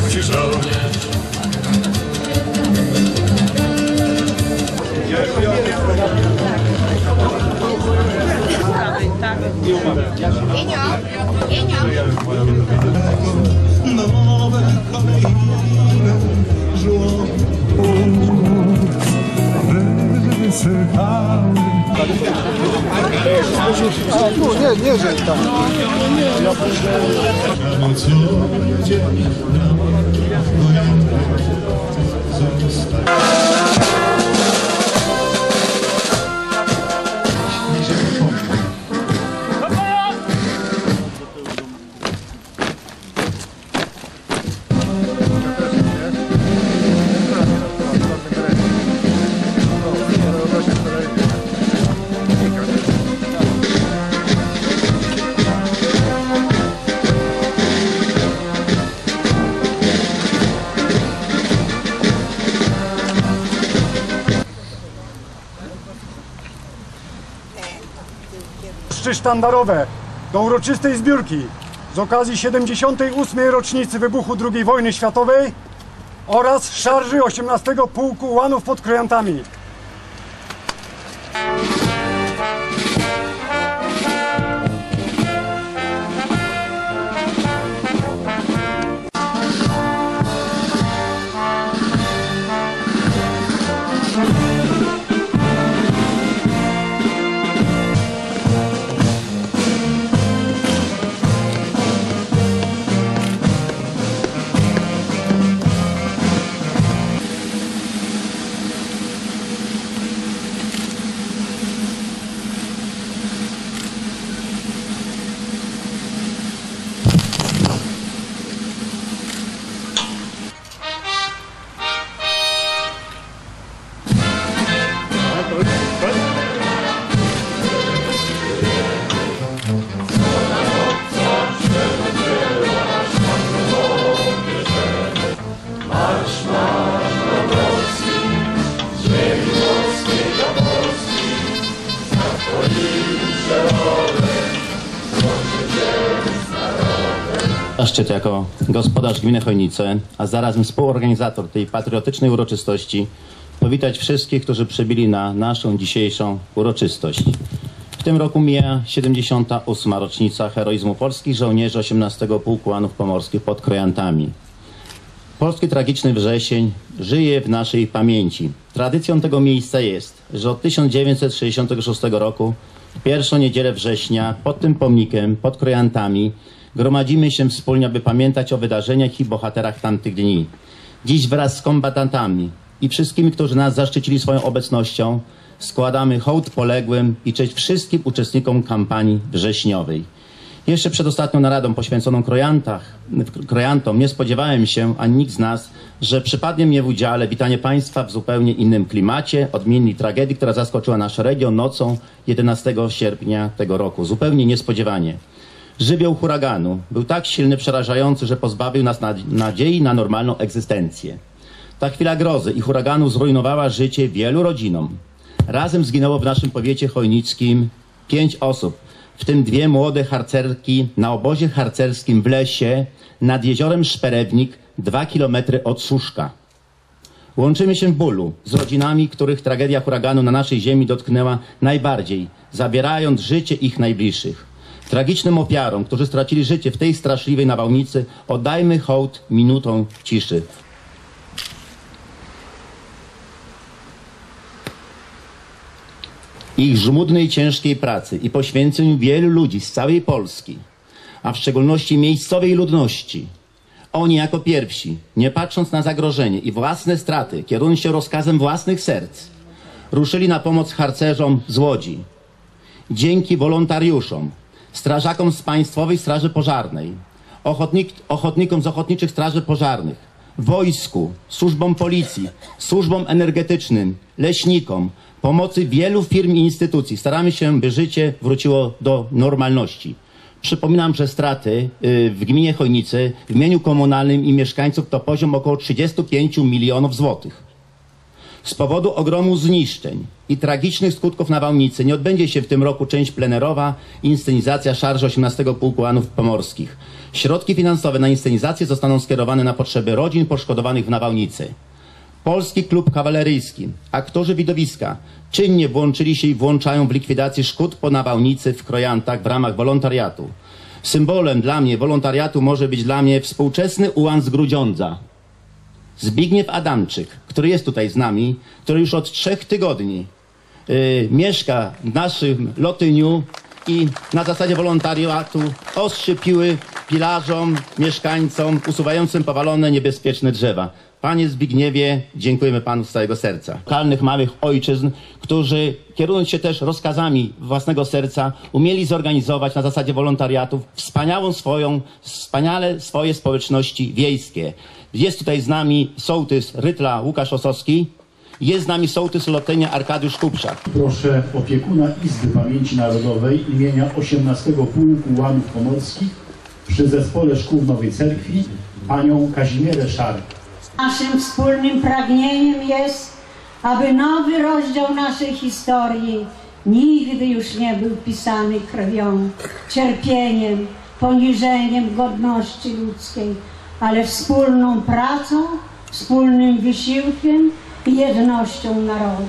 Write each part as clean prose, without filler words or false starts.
ci żołnierz. Nowe kolejne żło wysypały. A tu, nie, że tam. Mszy sztandarowe do uroczystej zbiórki z okazji 78. rocznicy wybuchu II wojny światowej oraz szarży 18. Pułku Ułanów pod Krojantami. Zaszczyt jako gospodarz gminy Chojnice, a zarazem współorganizator tej patriotycznej uroczystości, powitać wszystkich, którzy przybyli na naszą dzisiejszą uroczystość. W tym roku mija 78. rocznica heroizmu polskich żołnierzy 18. Pułku Ułanów Pomorskich pod Krojantami. Polski tragiczny wrzesień żyje w naszej pamięci. Tradycją tego miejsca jest, że od 1966 roku w pierwszą niedzielę września pod tym pomnikiem, pod Krojantami, gromadzimy się wspólnie, aby pamiętać o wydarzeniach i bohaterach tamtych dni. Dziś wraz z kombatantami i wszystkimi, którzy nas zaszczycili swoją obecnością, składamy hołd poległym i cześć wszystkim uczestnikom kampanii wrześniowej. Jeszcze przed ostatnią naradą poświęconą Krojantom nie spodziewałem się, ani nikt z nas, że przypadnie mnie w udziale witanie Państwa w zupełnie innym klimacie, odmiennej tragedii, która zaskoczyła nasz region nocą 11 sierpnia tego roku. Zupełnie niespodziewanie. Żywioł huraganu był tak silny, przerażający, że pozbawił nas nadziei na normalną egzystencję. Ta chwila grozy i huraganu zrujnowała życie wielu rodzinom. Razem zginęło w naszym powiecie chojnickim 5 osób, w tym 2 młode harcerki na obozie harcerskim w lesie nad jeziorem Szperewnik, 2 kilometry od Suszka. Łączymy się w bólu z rodzinami, których tragedia huraganu na naszej ziemi dotknęła najbardziej, zabierając życie ich najbliższych. Tragicznym ofiarom, którzy stracili życie w tej straszliwej nawałnicy, oddajmy hołd minutą ciszy. Ich żmudnej, ciężkiej pracy i poświęceniu wielu ludzi z całej Polski, a w szczególności miejscowej ludności, oni jako pierwsi, nie patrząc na zagrożenie i własne straty, kierując się rozkazem własnych serc, ruszyli na pomoc harcerzom z Łodzi. Dzięki wolontariuszom, strażakom z Państwowej Straży Pożarnej, ochotnikom z Ochotniczych Straży Pożarnych, wojsku, służbom policji, służbom energetycznym, leśnikom, pomocy wielu firm i instytucji. Staramy się, by życie wróciło do normalności. Przypominam, że straty w gminie Chojnicy, w mieniu komunalnym i mieszkańców to poziom około 35 milionów złotych. Z powodu ogromu zniszczeń i tragicznych skutków nawałnicy nie odbędzie się w tym roku część plenerowa i inscenizacja szarży 18 Pułku Ułanów Pomorskich. Środki finansowe na inscenizację zostaną skierowane na potrzeby rodzin poszkodowanych w nawałnicy. Polski Klub Kawaleryjski, aktorzy widowiska czynnie włączyli się i włączają w likwidację szkód po nawałnicy w Krojantach w ramach wolontariatu. Symbolem dla mnie wolontariatu może być dla mnie współczesny ułan z Grudziądza. Zbigniew Adamczyk, który jest tutaj z nami, który już od 3 tygodni mieszka w naszym Lotyniu i na zasadzie wolontariatu ostrzy piły pilarzom, mieszkańcom usuwającym powalone niebezpieczne drzewa. Panie Zbigniewie, dziękujemy Panu z całego serca. Lokalnych małych ojczyzn, którzy kierując się też rozkazami własnego serca, umieli zorganizować na zasadzie wolontariatów wspaniale swoje społeczności wiejskie. Jest tutaj z nami sołtys Rytla Łukasz Osowski, jest z nami sołtys Lotynia Arkadiusz Kupszak. Proszę opiekuna Izby Pamięci Narodowej imienia 18 Pułku Ułanów Pomorskich przy Zespole Szkół w Nowej Cerkwi, panią Kazimierę Szark. Naszym wspólnym pragnieniem jest, aby nowy rozdział naszej historii nigdy już nie był pisany krwią, cierpieniem, poniżeniem godności ludzkiej, ale wspólną pracą, wspólnym wysiłkiem i jednością narodu.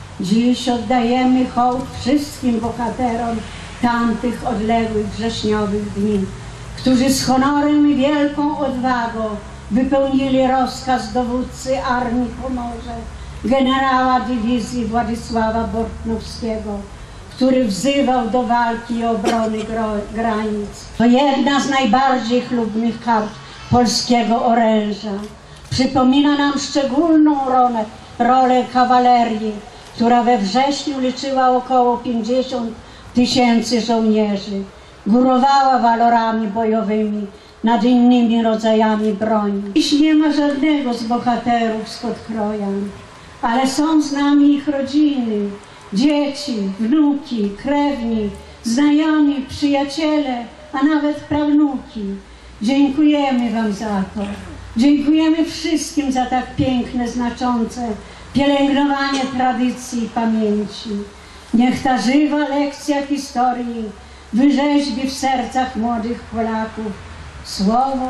Dziś oddajemy hołd wszystkim bohaterom tamtych odległych wrześniowych dni, którzy z honorem i wielką odwagą wypełnili rozkaz dowódcy Armii Pomorza, generała dywizji Władysława Bortnowskiego, który wzywał do walki i obrony granic. To jedna z najbardziej chlubnych kart polskiego oręża. Przypomina nam szczególną rolę kawalerii, która we wrześniu liczyła około 50 000 żołnierzy. Górowała walorami bojowymi nad innymi rodzajami broni. Dziś nie ma żadnego z bohaterów spod Krojan, ale są z nami ich rodziny, dzieci, wnuki, krewni, znajomi, przyjaciele, a nawet prawnuki. Dziękujemy Wam za to. Dziękujemy wszystkim za tak piękne, znaczące pielęgnowanie tradycji i pamięci. Niech ta żywa lekcja historii wyrzeźbi w sercach młodych Polaków słowo,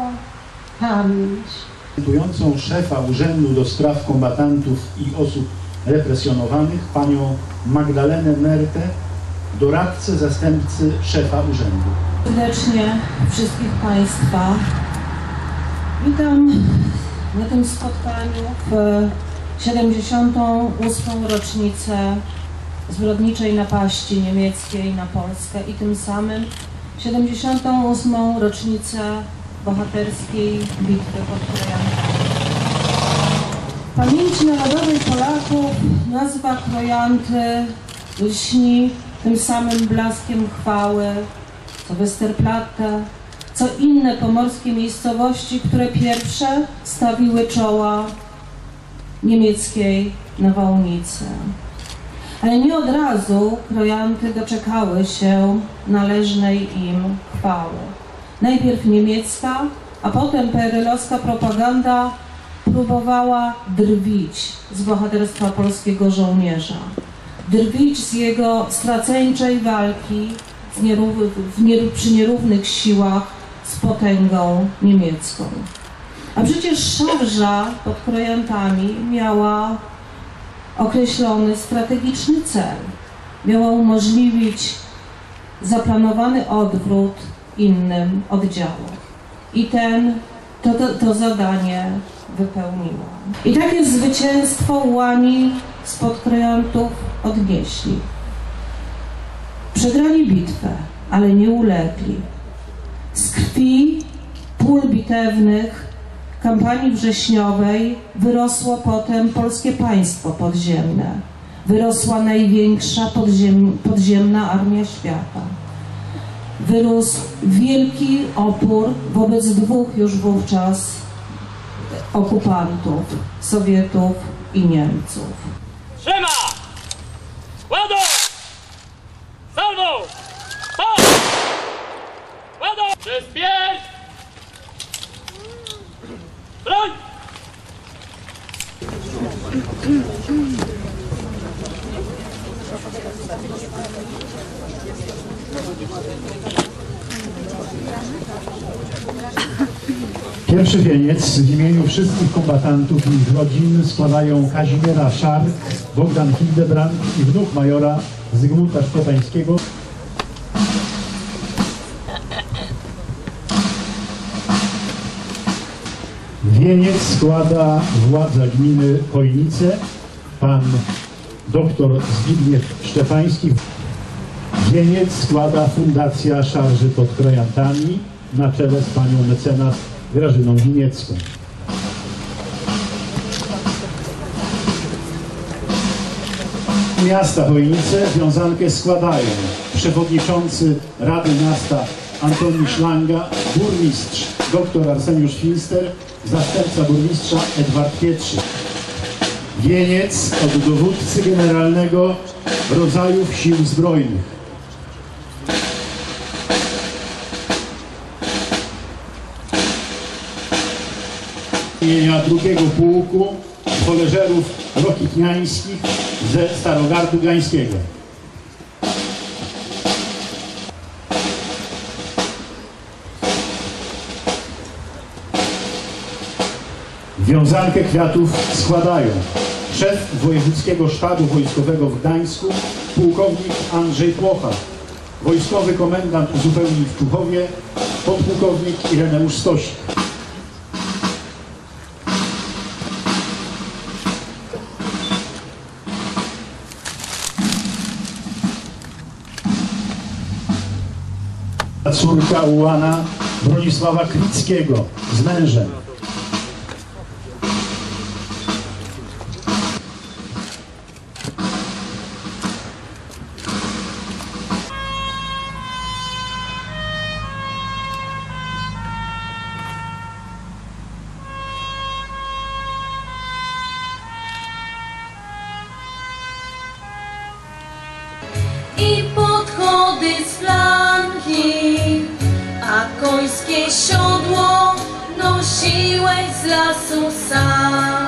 pamięć. Reprezentującą szefa Urzędu do Spraw Kombatantów i Osób Represjonowanych, panią Magdalenę Mertę, doradcę zastępcy szefa urzędu. Serdecznie wszystkich Państwa witam na tym spotkaniu w 78. rocznicę zbrodniczej napaści niemieckiej na Polskę i tym samym 78. rocznicę bohaterskiej bitwy pod Krojantami. W pamięci narodowej Polaków nazwa Krojanty lśni tym samym blaskiem chwały, co Westerplatte, co inne pomorskie miejscowości, które pierwsze stawiły czoła niemieckiej nawałnicy. Ale nie od razu Krojanty doczekały się należnej im chwały. Najpierw niemiecka, a potem PRL-owska propaganda próbowała drwić z bohaterstwa polskiego żołnierza, drwić z jego straceńczej walki przy nierównych siłach z potęgą niemiecką. A przecież szarża pod Krojantami miała określony strategiczny cel. Miała umożliwić zaplanowany odwrót innym oddziałom. I to zadanie wypełniła. I takie zwycięstwo Ułani spod Krojantów odnieśli. Przegrali bitwę, ale nie ulegli. Z krwi pól bitewnych kampanii wrześniowej wyrosło potem polskie państwo podziemne. Wyrosła największa podziemna armia świata. Wyrósł wielki opór wobec dwóch już wówczas okupantów, Sowietów i Niemców. Trzyma! Ładuj! Salwą! Stop! Ładuj! Przyspiesz! Broń! Pierwszy wieniec w imieniu wszystkich kombatantów i ich rodzin składają Kazimiera Szark, Bogdan Hildebrand i wnuk majora Zygmunta Szpotańskiego. Wieniec składa władza gminy Chojnice, pan dr Zbigniew Szczepański. Wieniec składa Fundacja Szarży pod Krojantami na czele z panią mecenas Grażyną Winiecką. Miasta Chojnice wiązankę składają przewodniczący Rady Miasta Antoni Szlanga, burmistrz dr Arseniusz Finster, zastępca burmistrza Edward Pietrzyk. Wieniec od dowódcy generalnego rodzajów Sił Zbrojnych. Imienia drugiego pułku woleżerów rokitniańskich ze Starogardu Gdańskiego. Wiązankę kwiatów składają szef Wojewódzkiego Sztabu Wojskowego w Gdańsku, pułkownik Andrzej Płocha, wojskowy komendant uzupełnień w Czuchowie, podpułkownik Ireneusz Stosik. Córka ułana Bronisława Krickiego z mężem. I podchody z flanki, a końskie siodło nosiłeś z lasu sam.